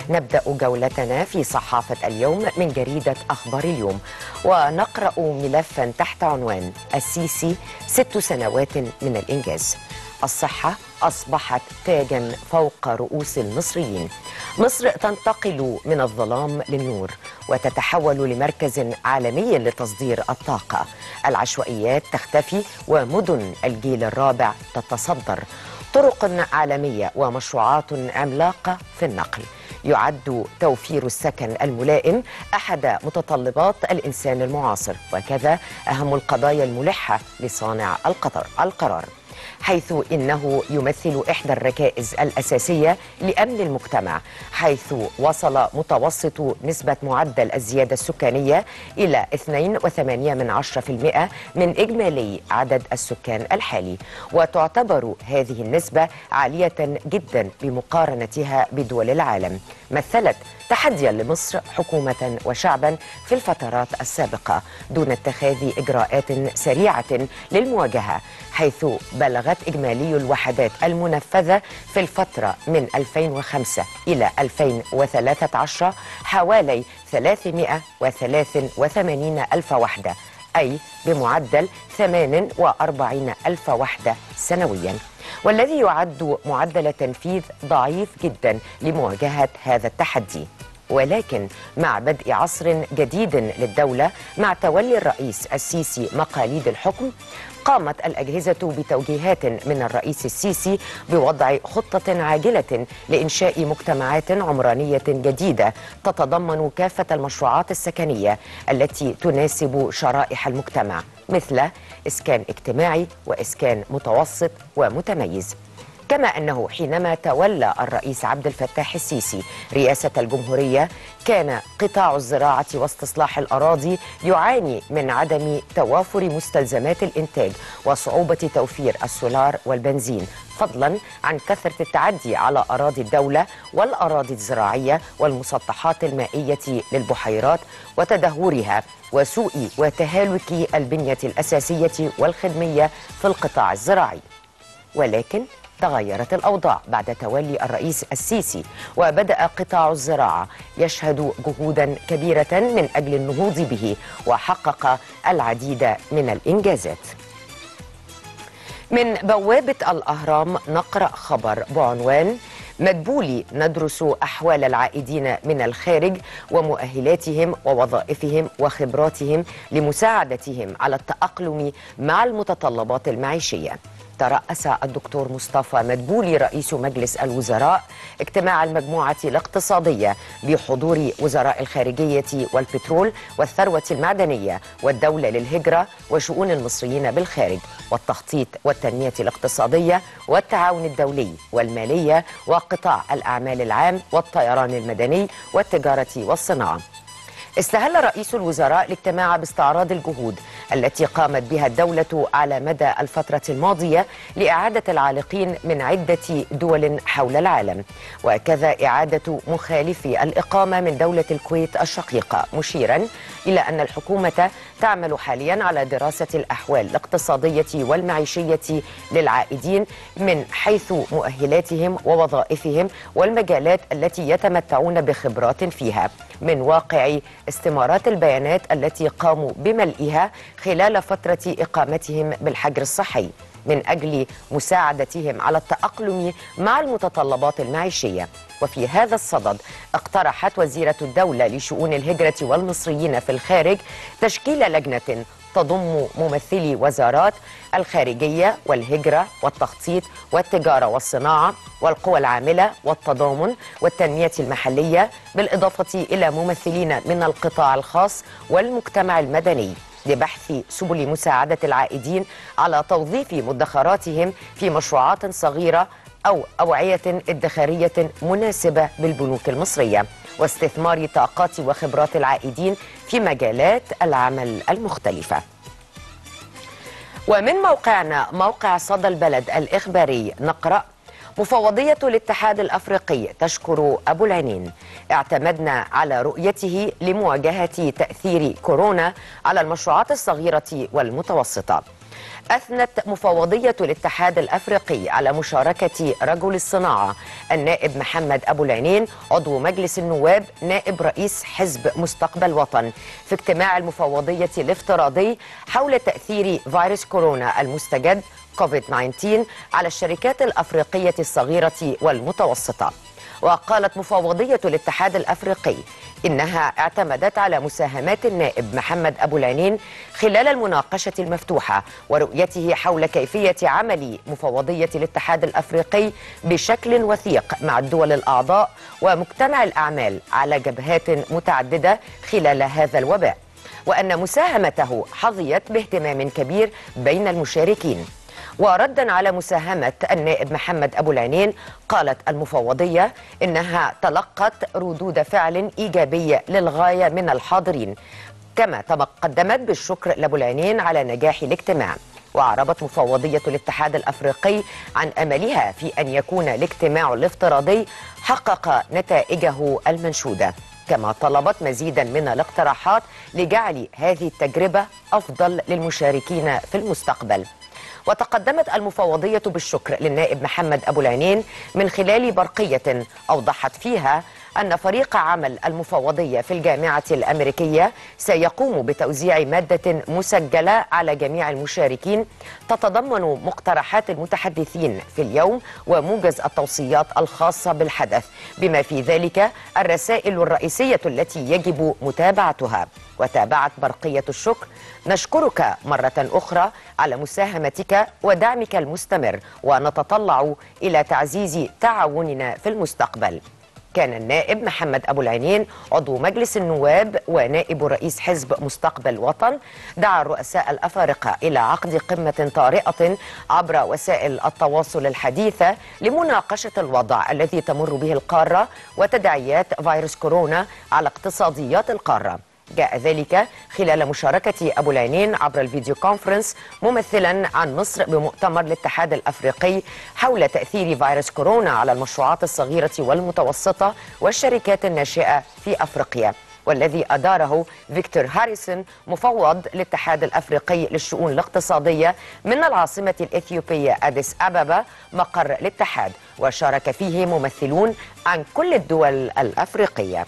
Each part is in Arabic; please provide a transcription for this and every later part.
نبدأ جولتنا في صحافة اليوم من جريدة أخبار اليوم، ونقرأ ملفا تحت عنوان السيسي 6 سنوات من الإنجاز. الصحة أصبحت تاجا فوق رؤوس المصريين. مصر تنتقل من الظلام للنور وتتحول لمركز عالمي لتصدير الطاقة. العشوائيات تختفي ومدن الجيل الرابع تتصدر. طرق عالمية ومشروعات عملاقة في النقل. يعد توفير السكن الملائم أحد متطلبات الإنسان المعاصر، وكذا أهم القضايا الملحة لصانع القرار، حيث إنه يمثل إحدى الركائز الأساسية لأمن المجتمع، حيث وصل متوسط نسبة معدل الزيادة السكانية إلى 2.8% من إجمالي عدد السكان الحالي، وتعتبر هذه النسبة عالية جدا بمقارنتها بدول العالم. مثلت تحديا لمصر حكومة وشعبا في الفترات السابقة دون اتخاذ إجراءات سريعة للمواجهة، حيث بلغت إجمالي الوحدات المنفذة في الفترة من 2005 إلى 2013 حوالي 383 ألف وحدة، أي بمعدل 48 ألف وحدة سنويا، والذي يعد معدل تنفيذ ضعيف جدا لمواجهة هذا التحدي. ولكن مع بدء عصر جديد للدولة مع تولي الرئيس السيسي مقاليد الحكم، قامت الأجهزة بتوجيهات من الرئيس السيسي بوضع خطة عاجلة لإنشاء مجتمعات عمرانية جديدة تتضمن كافة المشروعات السكنية التي تناسب شرائح المجتمع، مثل إسكان اجتماعي وإسكان متوسط ومتميز. كما أنه حينما تولى الرئيس عبد الفتاح السيسي رئاسة الجمهورية كان قطاع الزراعة واستصلاح الأراضي يعاني من عدم توافر مستلزمات الإنتاج وصعوبة توفير السولار والبنزين، فضلا عن كثرة التعدي على أراضي الدولة والأراضي الزراعية والمسطحات المائية للبحيرات وتدهورها وسوء وتهالك البنية الأساسية والخدمية في القطاع الزراعي. ولكن تغيرت الأوضاع بعد تولي الرئيس السيسي، وبدأ قطاع الزراعة يشهد جهودا كبيرة من أجل النهوض به، وحقق العديد من الإنجازات. من بوابة الأهرام نقرأ خبر بعنوان مدبولي ندرس أحوال العائدين من الخارج ومؤهلاتهم ووظائفهم وخبراتهم لمساعدتهم على التأقلم مع المتطلبات المعيشية. ترأس الدكتور مصطفى مدبولي رئيس مجلس الوزراء اجتماع المجموعة الاقتصادية بحضور وزراء الخارجية والبترول والثروة المعدنية والدولة للهجرة وشؤون المصريين بالخارج والتخطيط والتنمية الاقتصادية والتعاون الدولي والمالية وقطاع الأعمال العام والطيران المدني والتجارة والصناعة. استهل رئيس الوزراء الاجتماع باستعراض الجهود التي قامت بها الدولة على مدى الفترة الماضية لإعادة العالقين من عدة دول حول العالم، وكذا إعادة مخالفي الإقامة من دولة الكويت الشقيقة، مشيرا إلى أن الحكومة تعمل حاليا على دراسة الأحوال الاقتصادية والمعيشية للعائدين من حيث مؤهلاتهم ووظائفهم والمجالات التي يتمتعون بخبرات فيها، من واقع استمارات البيانات التي قاموا بملئها خلال فترة إقامتهم بالحجر الصحي، من أجل مساعدتهم على التأقلم مع المتطلبات المعيشية. وفي هذا الصدد اقترحت وزيرة الدولة لشؤون الهجرة والمصريين في الخارج تشكيل لجنة تضم ممثلي وزارات الخارجية والهجرة والتخطيط والتجارة والصناعة والقوى العاملة والتضامن والتنمية المحلية، بالإضافة إلى ممثلين من القطاع الخاص والمجتمع المدني، لبحث سبل مساعدة العائدين على توظيف مدخراتهم في مشروعات صغيرة أو أوعية ادخارية مناسبة بالبنوك المصرية، واستثمار طاقات وخبرات العائدين في مجالات العمل المختلفة. ومن موقعنا موقع صدى البلد الإخباري نقرأ مفوضية الاتحاد الأفريقي تشكر أبو العينين، اعتمدنا على رؤيته لمواجهة تأثير كورونا على المشروعات الصغيرة والمتوسطة. أثنت مفوضية الاتحاد الأفريقي على مشاركة رجل الصناعة النائب محمد أبو العنين عضو مجلس النواب نائب رئيس حزب مستقبل وطن في اجتماع المفوضية الافتراضي حول تأثير فيروس كورونا المستجد كوفيد-19 على الشركات الأفريقية الصغيرة والمتوسطة. وقالت مفوضية الاتحاد الأفريقي إنها اعتمدت على مساهمات النائب محمد أبو العنين خلال المناقشة المفتوحة ورؤيته حول كيفية عمل مفوضية الاتحاد الأفريقي بشكل وثيق مع الدول الأعضاء ومجتمع الأعمال على جبهات متعددة خلال هذا الوباء، وأن مساهمته حظيت باهتمام كبير بين المشاركين. وردا على مساهمة النائب محمد أبو العنين قالت المفوضية إنها تلقت ردود فعل إيجابية للغاية من الحاضرين، كما قدمت بالشكر لأبو العنين على نجاح الاجتماع. وأعربت مفوضية الاتحاد الأفريقي عن أملها في أن يكون الاجتماع الافتراضي حقق نتائجه المنشودة، كما طلبت مزيدا من الاقتراحات لجعل هذه التجربة أفضل للمشاركين في المستقبل. وتقدمت المفوضية بالشكر للنائب محمد أبو العنين من خلال برقية أوضحت فيها أن فريق عمل المفوضية في الجامعة الأمريكية سيقوم بتوزيع مادة مسجلة على جميع المشاركين تتضمن مقترحات المتحدثين في اليوم وموجز التوصيات الخاصة بالحدث، بما في ذلك الرسائل الرئيسية التي يجب متابعتها. وتابعت برقية الشكر: نشكرك مرة أخرى على مساهمتك ودعمك المستمر، ونتطلع إلى تعزيز تعاوننا في المستقبل. كان النائب محمد أبو العنين عضو مجلس النواب ونائب رئيس حزب مستقبل وطن دعا الرؤساء الأفارقة إلى عقد قمة طارئة عبر وسائل التواصل الحديثة لمناقشة الوضع الذي تمر به القارة وتداعيات فيروس كورونا على اقتصاديات القارة. جاء ذلك خلال مشاركة أبو العنين عبر الفيديو كونفرنس ممثلا عن مصر بمؤتمر الاتحاد الأفريقي حول تأثير فيروس كورونا على المشروعات الصغيرة والمتوسطة والشركات الناشئة في أفريقيا، والذي أداره فيكتور هاريسون مفوض الاتحاد الأفريقي للشؤون الاقتصادية من العاصمة الإثيوبية أديس أبابا مقر الاتحاد، وشارك فيه ممثلون عن كل الدول الأفريقية.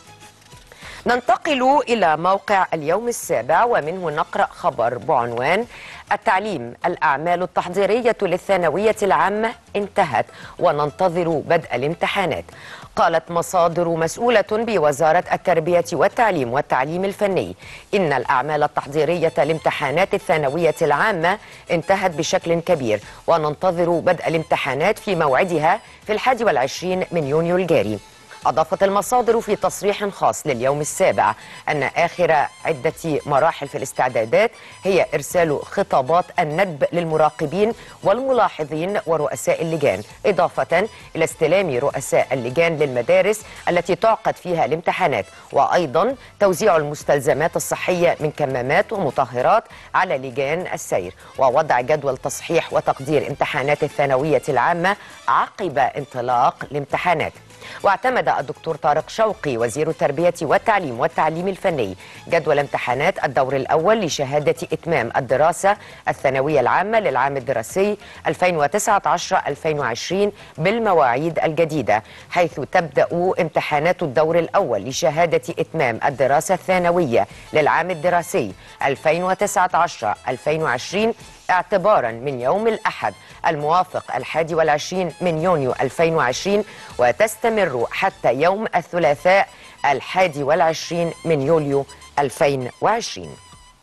ننتقل إلى موقع اليوم السابع ومنه نقرأ خبر بعنوان: التعليم، الأعمال التحضيرية للثانوية العامة انتهت وننتظر بدء الامتحانات. قالت مصادر مسؤولة بوزارة التربية والتعليم والتعليم الفني إن الأعمال التحضيرية لامتحانات الثانوية العامة انتهت بشكل كبير، وننتظر بدء الامتحانات في موعدها في 21 من يونيو الجاري. أضافت المصادر في تصريح خاص لليوم السابع أن آخر عدة مراحل في الاستعدادات هي إرسال خطابات الندب للمراقبين والملاحظين ورؤساء اللجان، إضافة إلى استلام رؤساء اللجان للمدارس التي تعقد فيها الامتحانات، وأيضا توزيع المستلزمات الصحية من كمامات ومطهرات على لجان السير، ووضع جدول تصحيح وتقدير امتحانات الثانوية العامة عقب انطلاق الامتحانات. واعتمد الدكتور طارق شوقي وزير التربية والتعليم والتعليم الفني جدول امتحانات الدور الأول لشهادة إتمام الدراسة الثانوية العامة للعام الدراسي 2019-2020 بالمواعيد الجديدة، حيث تبدأ امتحانات الدور الأول لشهادة إتمام الدراسة الثانوية للعام الدراسي 2019-2020 اعتبارا من يوم الأحد الموافق 21 من يونيو 2020 وتستمر حتى يوم الثلاثاء 21 من يوليو 2020.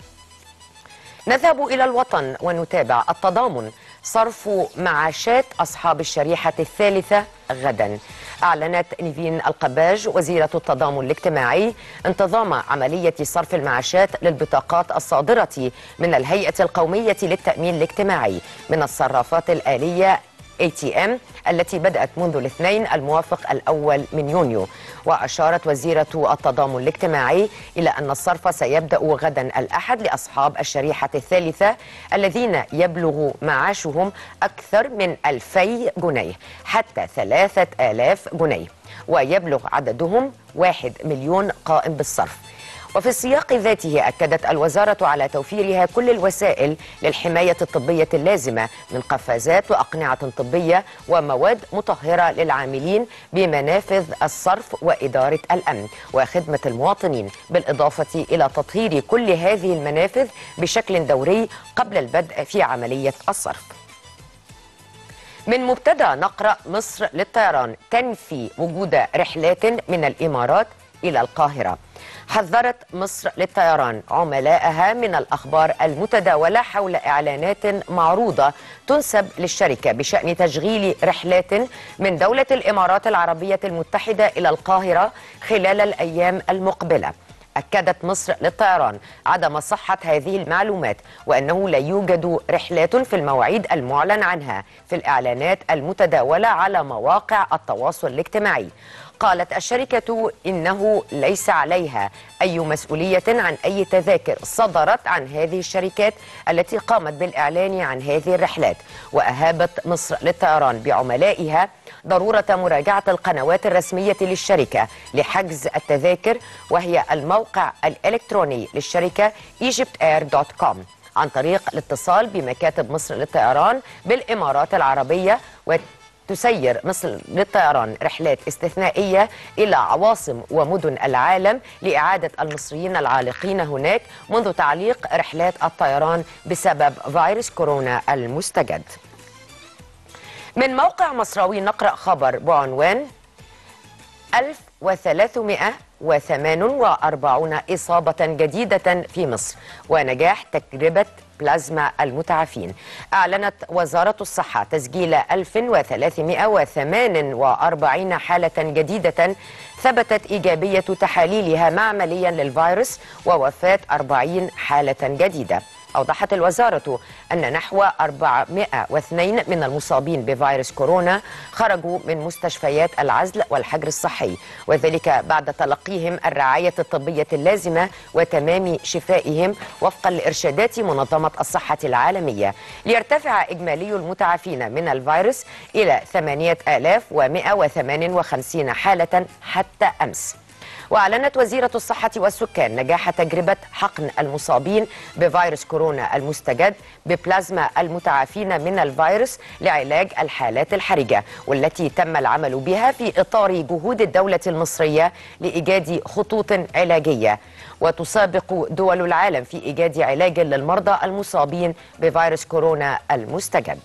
نذهب إلى الوطن ونتابع التضامن، صرف معاشات أصحاب الشريحة الثالثة غدا. أعلنت نيفين القباج وزيرة التضامن الاجتماعي انتظام عملية صرف المعاشات للبطاقات الصادرة من الهيئة القومية للتأمين الاجتماعي من الصرافات الآلية ATM التي بدأت منذ الاثنين الموافق الأول من يونيو. وأشارت وزيرة التضامن الاجتماعي إلى أن الصرف سيبدأ غدا الأحد لأصحاب الشريحة الثالثة الذين يبلغ معاشهم أكثر من 2000 جنيه حتى 3000 جنيه، ويبلغ عددهم 1 مليون قائم بالصرف. وفي السياق ذاته أكدت الوزارة على توفيرها كل الوسائل للحماية الطبية اللازمة من قفازات وأقنعة طبية ومواد مطهرة للعاملين بمنافذ الصرف وإدارة الأمن وخدمة المواطنين، بالإضافة إلى تطهير كل هذه المنافذ بشكل دوري قبل البدء في عملية الصرف. من مبتدأ نقرأ مصر للطيران تنفي وجود رحلات من الإمارات إلى القاهرة. حذرت مصر للطيران عملائها من الأخبار المتداولة حول إعلانات معروضة تنسب للشركة بشأن تشغيل رحلات من دولة الإمارات العربية المتحدة إلى القاهرة خلال الأيام المقبلة. أكدت مصر للطيران عدم صحة هذه المعلومات وأنه لا يوجد رحلات في المواعيد المعلن عنها في الإعلانات المتداولة على مواقع التواصل الاجتماعي. قالت الشركة إنه ليس عليها أي مسؤولية عن أي تذاكر صدرت عن هذه الشركات التي قامت بالإعلان عن هذه الرحلات، وأهابت مصر للطيران بعملائها ضرورة مراجعة القنوات الرسمية للشركة لحجز التذاكر، وهي الموقع الإلكتروني للشركة egyptair.com، عن طريق الاتصال بمكاتب مصر للطيران بالإمارات العربية. تسير مصر للطيران رحلات استثنائية إلى عواصم ومدن العالم لإعادة المصريين العالقين هناك منذ تعليق رحلات الطيران بسبب فيروس كورونا المستجد. من موقع مصراوي نقرأ خبر بعنوان 1348 إصابة جديدة في مصر ونجاح تجربة بلازما المتعافين. أعلنت وزارة الصحة تسجيل 1348 حالة جديدة ثبتت إيجابية تحاليلها معمليا للفيروس ووفاة 40 حالة جديدة. أوضحت الوزارة أن نحو 402 من المصابين بفيروس كورونا خرجوا من مستشفيات العزل والحجر الصحي، وذلك بعد تلقيهم الرعاية الطبية اللازمة وتمام شفائهم وفقا لإرشادات منظمة الصحة العالمية، ليرتفع إجمالي المتعافين من الفيروس إلى 8158 حالة حتى أمس. وأعلنت وزيرة الصحة والسكان نجاح تجربة حقن المصابين بفيروس كورونا المستجد ببلازما المتعافين من الفيروس لعلاج الحالات الحرجة، والتي تم العمل بها في إطار جهود الدولة المصرية لإيجاد خطوط علاجية، وتسابق دول العالم في إيجاد علاج للمرضى المصابين بفيروس كورونا المستجد.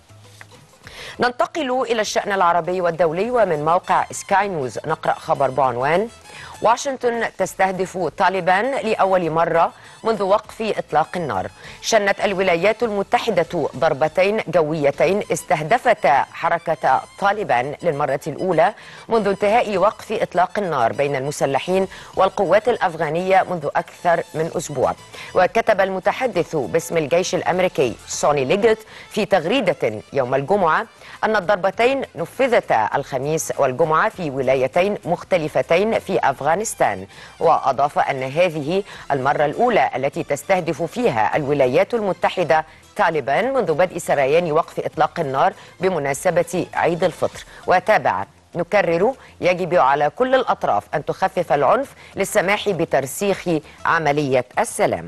ننتقل إلى الشأن العربي والدولي، ومن موقع سكاي نيوز نقرأ خبر بعنوان واشنطن تستهدف طالبان لأول مرة منذ وقف إطلاق النار. شنت الولايات المتحدة ضربتين جويتين استهدفتا حركة طالبان للمرة الأولى منذ انتهاء وقف إطلاق النار بين المسلحين والقوات الأفغانية منذ أكثر من أسبوع. وكتب المتحدث باسم الجيش الأمريكي سوني ليجت في تغريدة يوم الجمعة أن الضربتين نفذتا الخميس والجمعة في ولايتين مختلفتين في أفغانستان، وأضاف أن هذه المرة الأولى التي تستهدف فيها الولايات المتحدة طالبان منذ بدء سريان وقف إطلاق النار بمناسبة عيد الفطر. وتابع: نكرر، يجب على كل الأطراف أن تخفف العنف للسماح بترسيخ عملية السلام.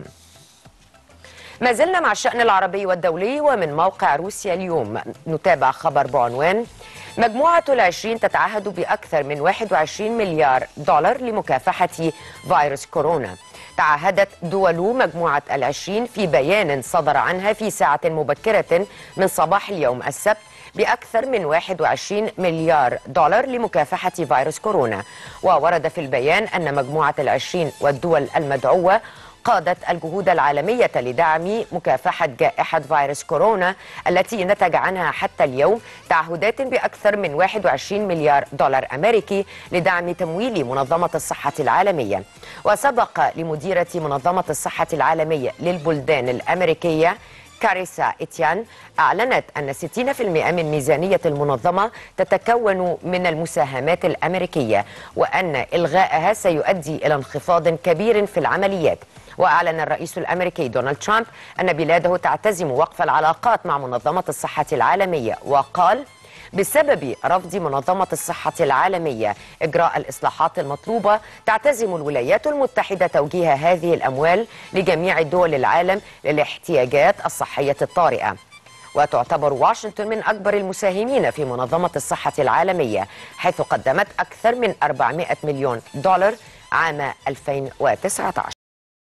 ما زلنا مع الشأن العربي والدولي، ومن موقع روسيا اليوم نتابع خبر بعنوان مجموعة ال20 تتعهد بأكثر من 21 مليار دولار لمكافحة فيروس كورونا. تعهدت دول مجموعة ال20 في بيان صدر عنها في ساعة مبكرة من صباح اليوم السبت بأكثر من 21 مليار دولار لمكافحة فيروس كورونا. وورد في البيان أن مجموعة ال20 والدول المدعوة قادت الجهود العالمية لدعم مكافحة جائحة فيروس كورونا التي نتج عنها حتى اليوم تعهدات بأكثر من 21 مليار دولار أمريكي لدعم تمويل منظمة الصحة العالمية. وسبق لمديرة منظمة الصحة العالمية للبلدان الأمريكية كاريسا إتيان أعلنت أن 60% من ميزانية المنظمة تتكون من المساهمات الأمريكية، وأن إلغائها سيؤدي إلى انخفاض كبير في العمليات. وأعلن الرئيس الأمريكي دونالد ترامب أن بلاده تعتزم وقف العلاقات مع منظمة الصحة العالمية، وقال: بسبب رفض منظمة الصحة العالمية إجراء الإصلاحات المطلوبة، تعتزم الولايات المتحدة توجيه هذه الأموال لجميع دول العالم للاحتياجات الصحية الطارئة. وتعتبر واشنطن من أكبر المساهمين في منظمة الصحة العالمية، حيث قدمت أكثر من 400 مليون دولار عام 2019.